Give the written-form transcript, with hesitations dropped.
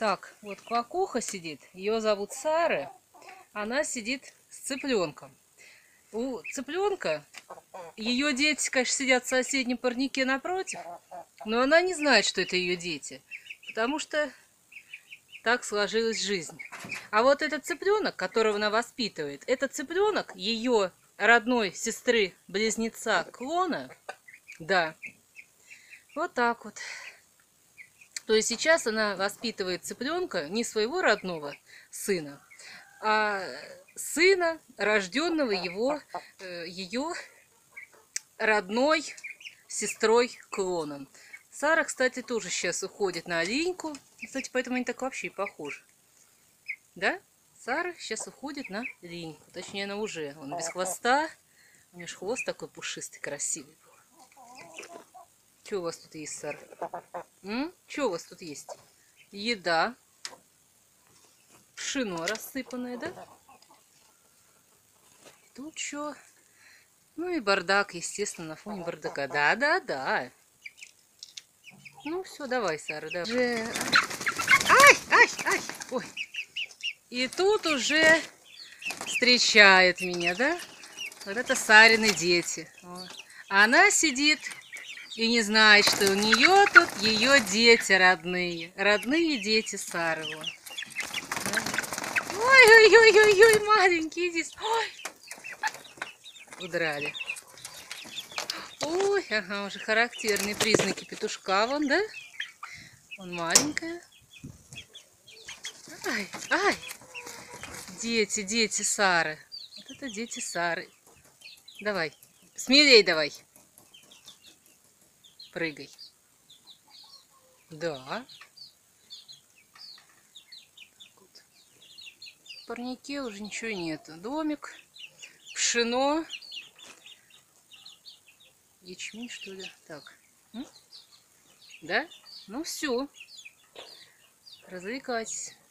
Так, вот квакуха сидит, ее зовут Сара, она сидит с цыпленком. У цыпленка ее дети, конечно, сидят в соседнем парнике напротив, но она не знает, что это ее дети, потому что так сложилась жизнь. А вот этот цыпленок, которого она воспитывает, это цыпленок ее родной сестры-близнеца клона. Да, вот так вот. То есть сейчас она воспитывает цыпленка не своего родного сына, а сына, рожденного ее родной сестрой клоном. Сара, кстати, тоже сейчас уходит на линьку. Кстати, поэтому они так вообще и похожи. Да? Сара сейчас уходит на линьку. Точнее, она уже. Он без хвоста. У нее же хвост такой пушистый, красивый был. Что у вас тут есть, Сара? Что у вас тут есть? Еда. Пшено рассыпанное, да? Тут что? Ну и бардак, естественно, на фоне бардака. Да. Ну все, давай, Сара, давай. Ай! Ой. И тут уже встречает меня, да? Вот это Сарины дети. Вот. А она сидит и не знает, что у нее тут ее дети родные. Родные дети Сары. Вот. Ой, маленький, иди. Ой. Удрали. Ой, ага, уже характерные признаки петушка вон, да? Он маленькая. Ай! Дети Сары. Вот это дети Сары. Давай, смелей давай. Прыгай. Да. В парнике уже ничего нет. Домик, пшено. Ячмень, что ли? Так. Да? Ну все. Развлекайтесь.